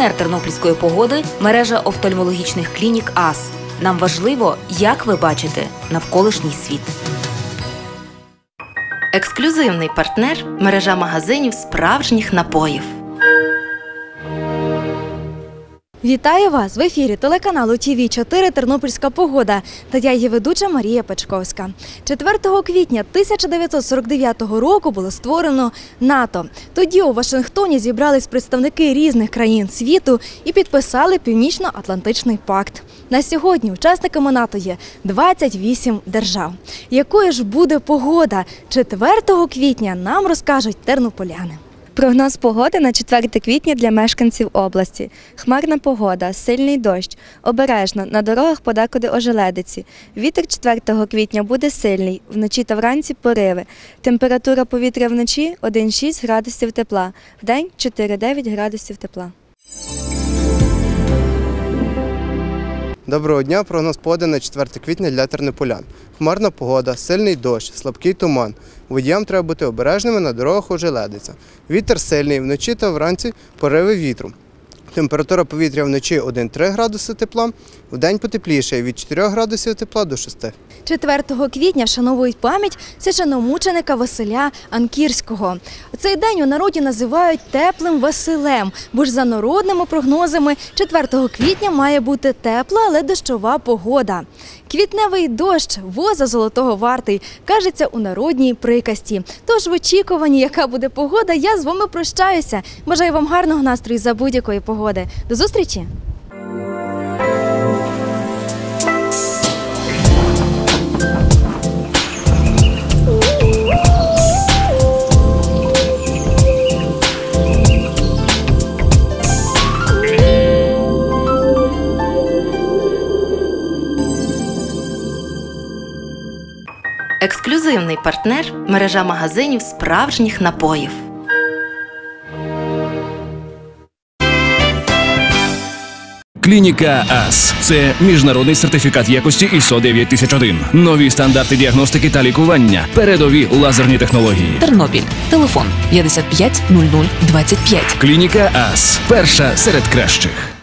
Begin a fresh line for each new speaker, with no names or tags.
Партнер тернопільської погоди – мережа офтальмологічних клінік АС. Нам важливо, як ви бачите навколишній світ.
Ексклюзивний партнер – мережа магазинів справжніх напоїв.
Вітаю вас! В ефірі телеканалу ТВ4 «Тернопільська погода» та я її ведуча Марія Печковська. 4 квітня 1949 року було створено НАТО. Тоді у Вашингтоні зібрались представники різних країн світу і підписали Північно-Атлантичний пакт. На сьогодні учасниками НАТО є 28 держав. Якою ж буде погода 4 квітня, нам розкажуть тернополяни.
Прогноз погоди на 4 квітня для мешканців області. Хмарна погода, сильний дощ. Обережно, на дорогах подекуди ожеледиці. Вітер 4 квітня буде сильний, вночі та вранці пориви. Температура повітря вночі 1,6 градусів тепла, вдень 4,9 градусів тепла.
Доброго дня, прогноз погоди на 4 квітня для тернополян. Хмарна погода, сильний дощ, слабкий туман. Водіям треба бути обережними, на дорогах ожеледиться. Вітер сильний, вночі та вранці пориви вітру. Температура повітря вночі 1,3 градуси тепла, вдень потепліше від 4 градусів тепла до 6.
4 квітня вшановують пам'ять священномученика Василя Анкірського. Цей день у народі називають теплим Василем, бо ж за народними прогнозами 4 квітня має бути тепла, але дощова погода. Квітневий дощ воза золотого вартий, кажеться у народній приказці. Тож в очікуванні, яка буде погода, я з вами прощаюся. Бажаю вам гарного настрою за будь-якої погоди. До зустрічі!
Ексклюзивний партнер – мережа магазинів справжніх напоїв.
Клініка АС – це міжнародний сертифікат якості ISO 9001. Нові стандарти діагностики та лікування. Передові лазерні технології.
Тернопіль. Телефон 55 00 25.
Клініка АС – перша серед кращих.